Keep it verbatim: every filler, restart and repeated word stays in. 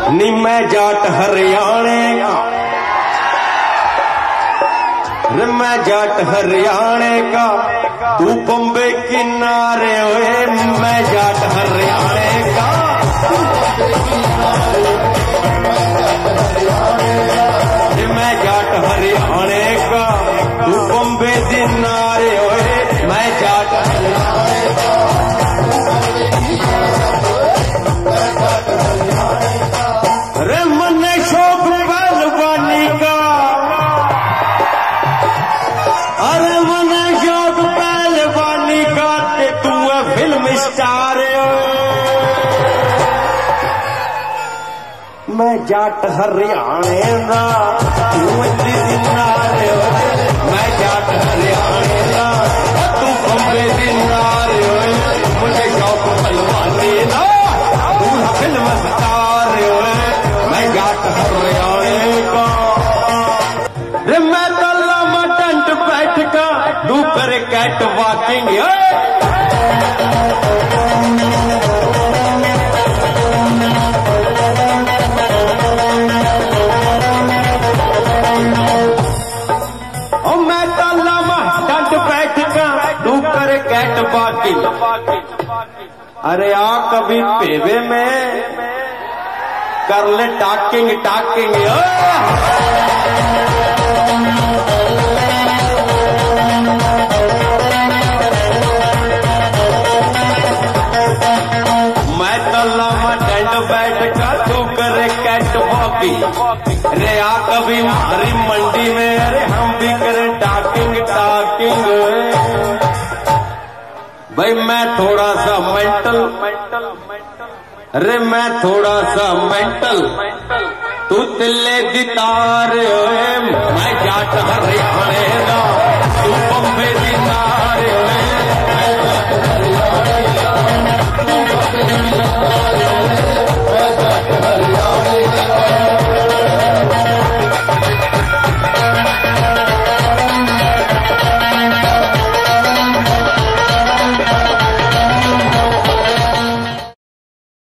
नी मैं जाट हरियाणे का, रे मैं जाट हरियाणे का, तू बम्बे किनारे हुए। मैं जाट हरियाणे का, रे मैं जाट हरियाणे का, तू बम्बे किनारे हुए। मैं जाट हरियाणे का, रे मन शौक पहलवानी का, अरे मन शौक पहलवानी का, ते तू है फिल्म स्टार। मैं जाट हरियाणे का, तू दिनारे। मैं जाट हरियाणे का, तू बम्बे दिनारे। मुझे शौक पहलवानी का, तू फिल्म स्टार। मैं जाट हरियाणे का, रे मैं तल्ला मटंट बैठ का, तू करे कैट वॉकिंग। ओ मैं तल्ला मटंट बैठ का, तू करे कैट वॉकिंग। अरे आ कभी पेवे में कर ले टाकिंग टाकिंग। मैं तल्ला टेंट बैठ कर, तू करे कैट वॉकिंग। रे आ कभी हमारी मंडी में, अरे हम भी करें टाकिंग टाकिंग। भाई मैं थोड़ा सा मेंटल, रे मैं थोड़ा सा मेंटल, तू तिल्ले दी तार। मैं जाट हरियाणे